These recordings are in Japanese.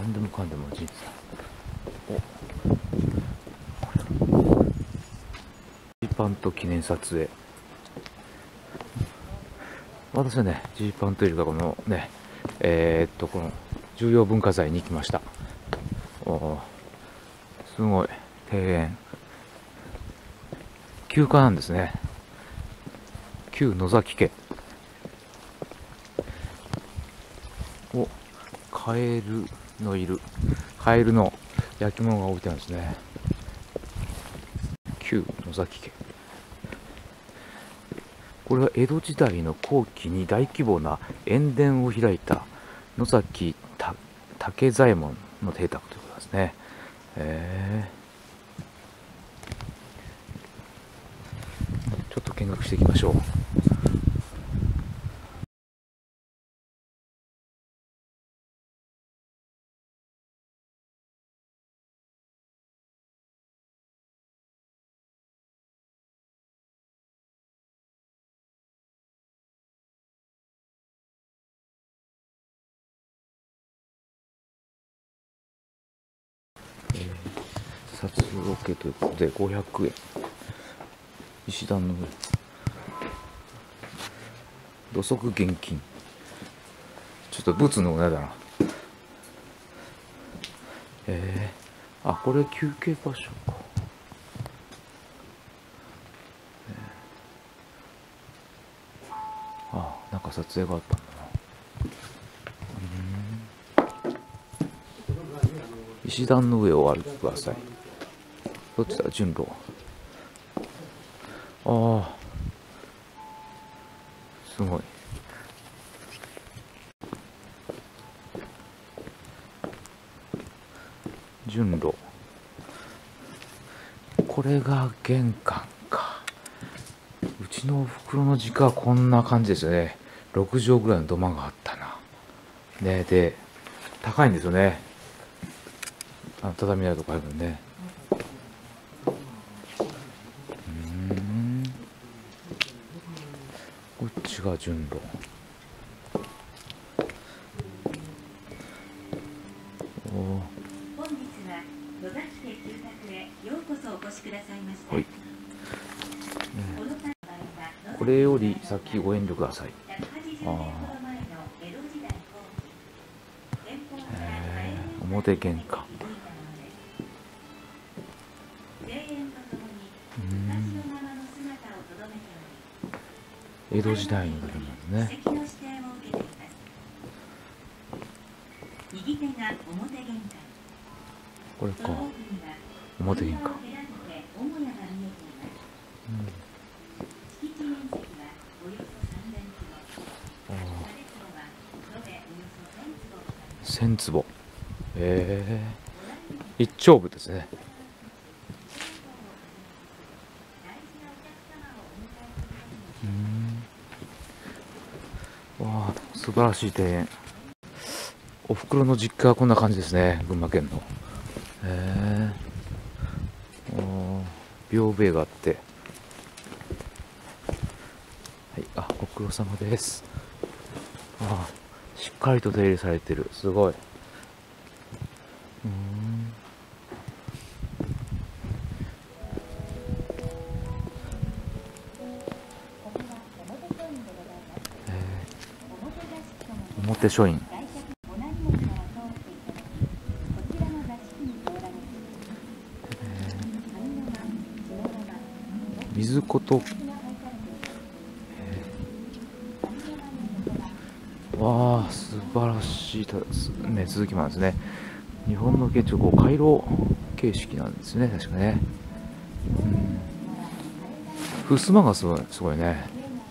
何でもかんでも人生。ジーパンと記念撮影。私はね、ジーパンというかこのね、この重要文化財に来ました。すごい庭園、旧家なんですね。旧野崎家。カエルのいる、カエルの焼き物が置いてあるんですね。旧野崎家。これは江戸時代の後期に大規模な塩田を開いた野崎竹左衛門の邸宅ということですね。ちょっと見学していきましょう。札ロケということで500円。石段の上。土足現金。ちょっとブツの上だな。これ休憩場所か。なんか撮影があったんだな。石段の上を歩いてください。どっちだ、順路。すごい。順路。これが玄関か。うちのお袋の実家はこんな感じですよね。6畳ぐらいの土間があったな。ね、で、高いんですよね。畳台とかあるのね。こっちが順路。 本日は野崎家住宅へようこそお越しくださいました。 はい。これより先ご遠慮ください。表玄関。江戸時代の建物ね。 右手が表玄関。 これか。表玄関。1000坪。一丁部ですね。わあ、素晴らしい庭園。お袋の実家はこんな感じですね、群馬県の。屏風があって。はい、ご苦労様です。しっかりと手入れされてる。すごい。表書院。水ことわあ、素晴らしいね、続きなんですね。日本の建築、回廊形式なんですね、確かね。襖がすごいね。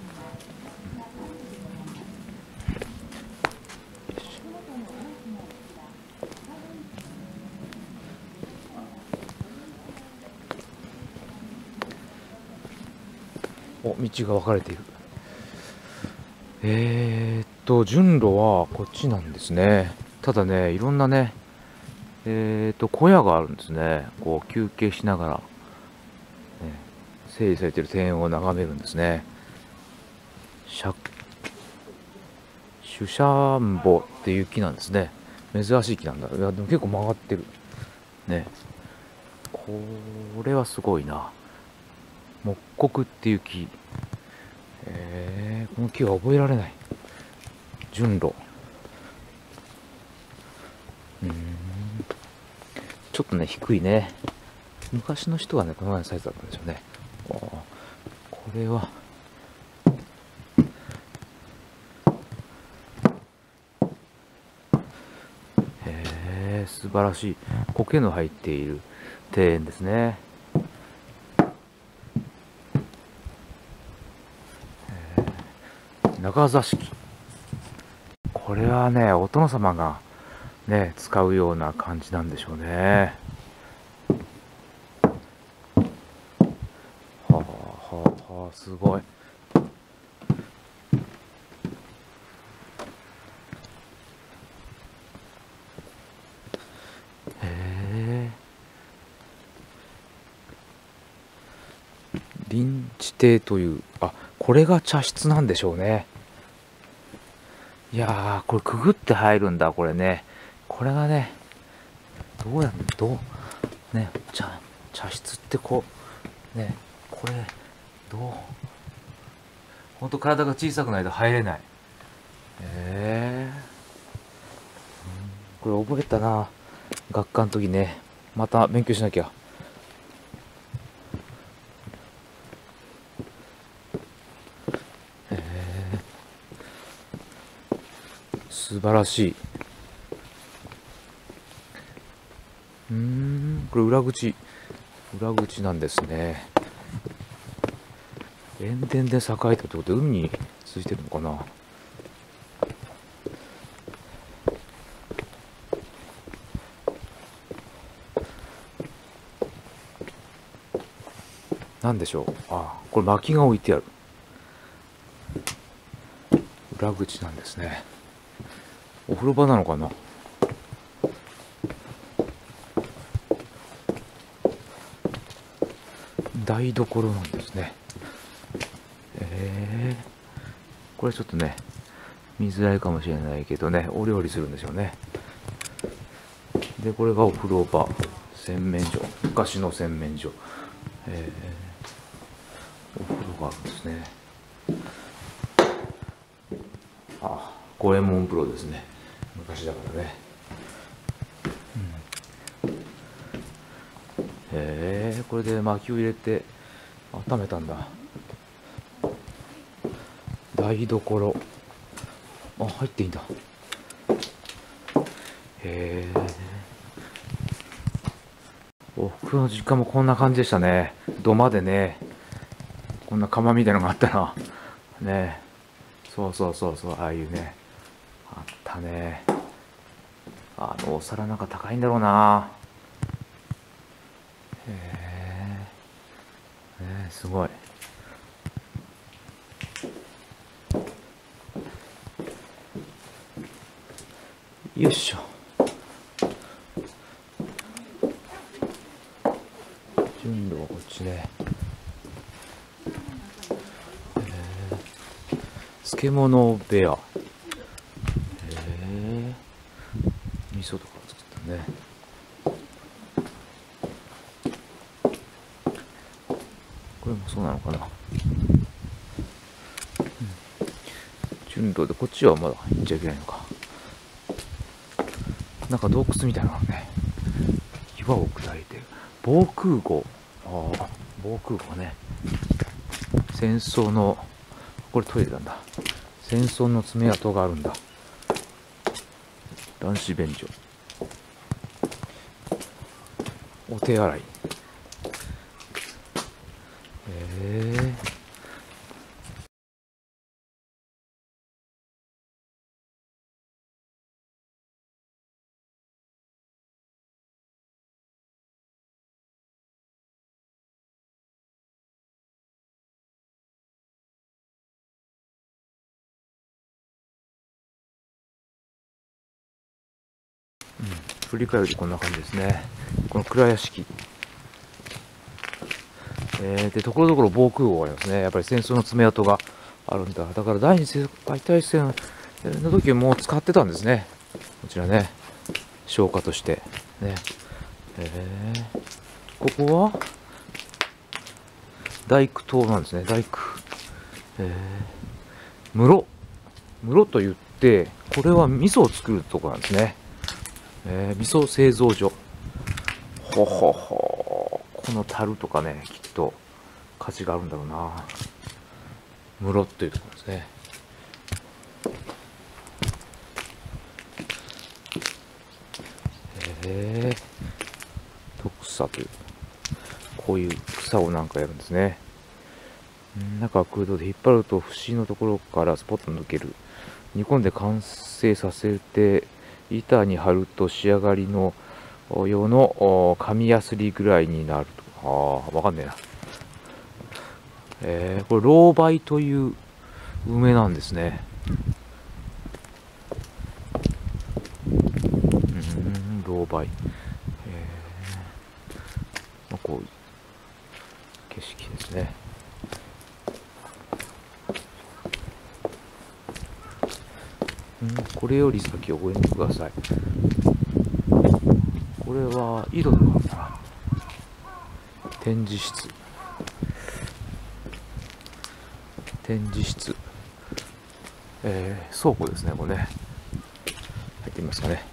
道が分かれている。順路はこっちなんですね。ただね、いろんなね、小屋があるんですね。こう休憩しながら、整理されている庭園を眺めるんですね。シュシャンボっていう木なんですね。 珍しい木なんだ。いや、でも結構曲がってる。ね。これはすごいな。木刻っていう木。この木は覚えられない。順路。ちょっとね、低いね。昔の人はね、このぐらいのサイズだったんでしょうね。これは、素晴らしい。苔の入っている庭園ですね。長座敷。これはね、お殿様がね、使うような感じなんでしょうね。はあはあはあ、すごい。臨地亭という、あ、これが茶室なんでしょうね。いやー、これくぐって入るんだ、これね。これがね、ね、茶室ってこう、ね、これ、ほんと体が小さくないと入れない。これ覚えたな。学科の時ね。また勉強しなきゃ。素晴らしい。これ裏口なんですね。塩田で栄えたってことで海に続いてるのかな。なんでしょう。あ、これ薪が置いてある。裏口なんですね。お風呂場なのかな。台所なんですね。これちょっとね、見づらいかもしれないけどね、お料理するんでしょうね。で、これがお風呂場、洗面所、昔の洗面所。お風呂があるんですね。あ、五右衛門風呂ですね。昔だからね。これで薪を入れて温めたんだ。台所。あ、入っていいんだ。おふくろの実家もこんな感じでしたね。土間でね、こんな窯みたいなのがあったな。ね、そう、ああいうね、あったね。あのお皿なんか高いんだろうな。すごい。よいしょ。順路はこっちね。漬物部屋。味噌とか作ったね。これもそうなのかな。順路で、こっちはまだ行っちゃいけないのか。なんか洞窟みたいなのね。岩を砕いてる。防空壕。ああ、防空壕ね。戦争の、これトイレなんだ。戦争の爪痕があるんだ。男子便所。お手洗い。振り返るとこんな感じですね。この蔵屋敷。で、ところどころ防空壕がありますね。やっぱり戦争の爪痕があるんだ。だから第二次世界大戦の時も使ってたんですね。こちらね。 消化としてね。ここは大工島なんですね。大工。室と言って、これは味噌を作るところなんですね。味噌製造所。ほほほ。この樽とかね、きっと価値があるんだろうな。室というところですね。徳草という、こういう草をなんかやるんですね。中は空洞で引っ張ると節のところからスポッと抜ける。煮込んで完成させて板に貼ると仕上がりの用の紙やすりぐらいになると。わかんねえな。これロウバイという梅なんですね。ロウバイ。こういう景色ですね。これより先をご覧ください。これは井戸のかな。展示室。倉庫ですね、これね。入ってみますかね。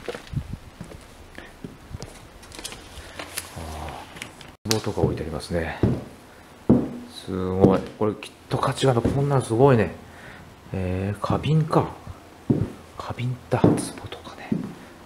壺とか置いてありますね。すごい。これきっと価値がある。こんなのすごいね。花瓶か。花瓶だ。壺とかね。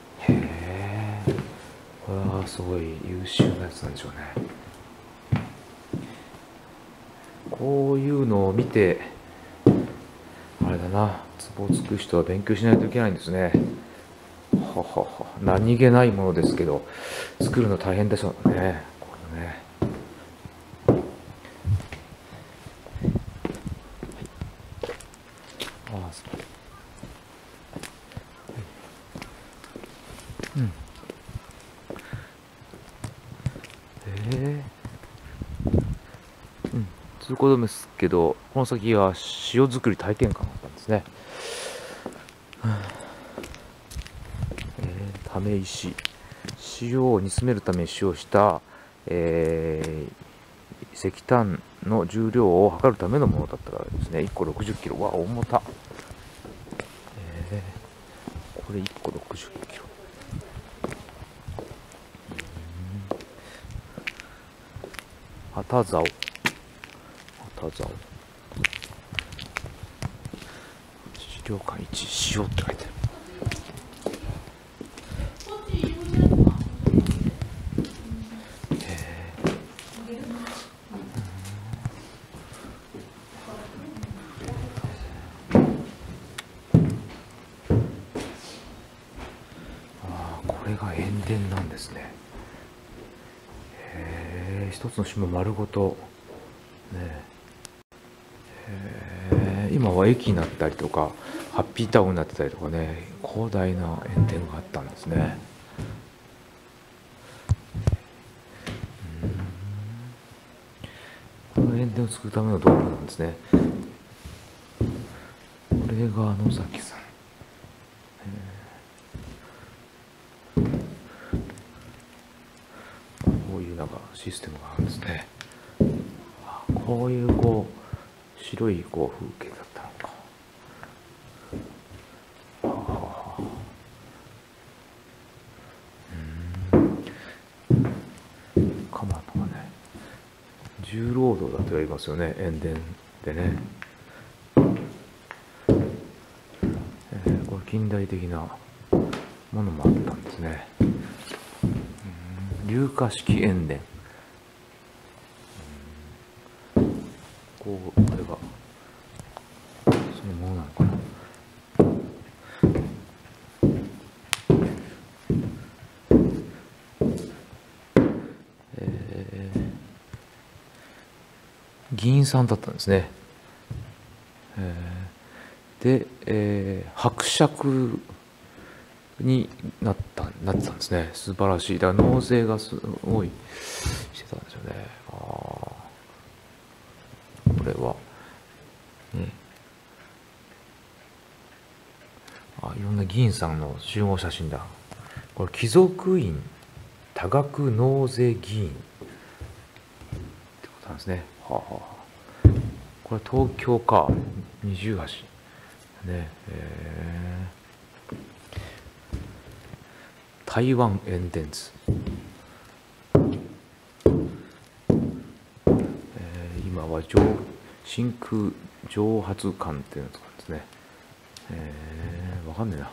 これはすごい優秀なやつなんでしょうね。こういうのを見て、あれだな、壺を作る人は勉強しないといけないんですね。何気ないものですけど、作るの大変でしょうね。これね。通行止めですけど、この先は塩作り体験館だったんですね。ため石。塩を煮詰めるために使用した、石炭の重量を測るためのものだったからですね。1個60キロ。わ、重た。これ1個60キロ。旗竿。資料館1、塩って書いてある。これが塩田なんですね。一つの島丸ごと、ね。今は駅になったりとかハッピータウンになってたりとかね、広大な塩田があったんですね。この塩田を作るための道具なんですね。これが野崎さん。こういうなんかシステムがあるんですね。こういう白い風景だったのか。鎌とかね、重労働だと言われますよね、塩田でね。これ近代的なものもあったんですね。硫化式塩田。これがそのものなのかな。議員さんだったんですね。で、伯爵になってたんですね。素晴らしい。だから納税がすごいしてたんですよね。これは、いろんな議員さんの集合写真だ。 これ貴族院多額納税議員ってことなんですね。はあはあ、これは東京か二重橋ね。台湾塩田図、今は真空蒸発管っていうのとかですね。わかんねえな。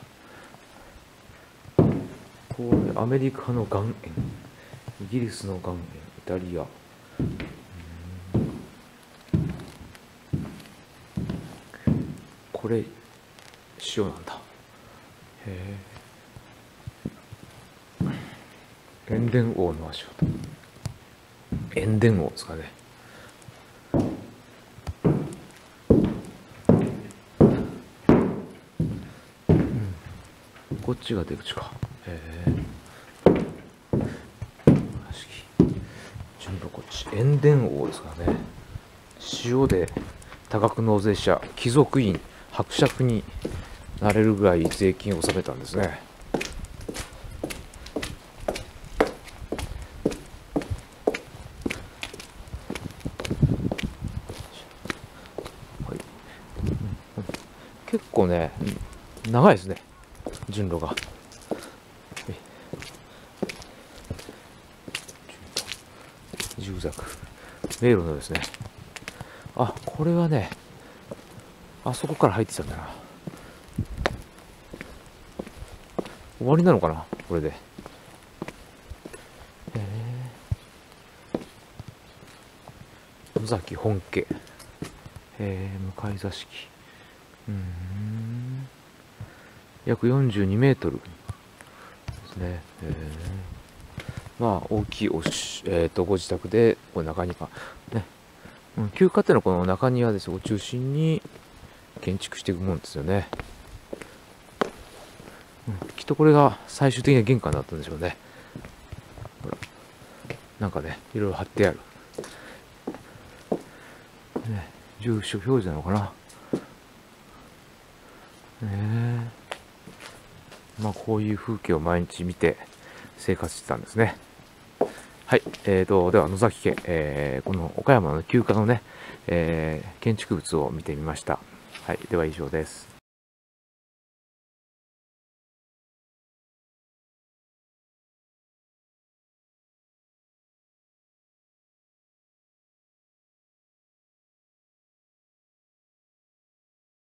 これアメリカの岩塩、イギリスの岩塩、イタリア、これ塩なんだ。へえ。塩田王の足音。塩田王ですかね。こっちが出口か。へえ。順路こっち。塩田王ですからね。塩で多額納税者、貴族院、伯爵になれるぐらい税金を納めたんですね。はい、結構ね、長いですね、順路が。住宅迷路のですね。あ、これはね、あそこから入ってきたんだな。終わりなのかなこれで。野崎本家、向かい座敷、約42メートルですね。まあ大きいご自宅でこれ中庭ね、旧家庭のこの中庭ですを中心に建築していくもんですよね。きっとこれが最終的な玄関だったんでしょうね。ほらなんかね、いろいろ貼ってある、ね、住所表示なのかな。まあこういう風景を毎日見て生活してたんですね。はい、では野崎家、この岡山の旧家のね、建築物を見てみました。はい、では以上です。